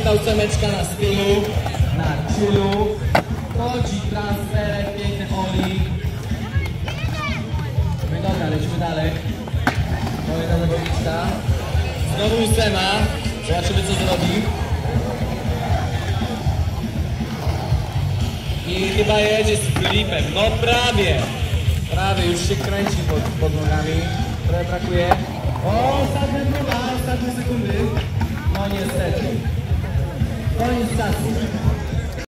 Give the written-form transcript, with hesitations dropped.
piękna ósemeczka na stylu, na chillu. Chodzi transferek, piękny Oli. No i dobra, lecimy dalej. Kolejna zawodniczka. Znowu ósema. Zobaczymy, co zrobi. I chyba jedzie z flipem. No prawie. Prawie, już się kręci pod nogami. Trochę brakuje. O, ostatnia próba, ostatnie sekundy. No niestety. Koniec czasu.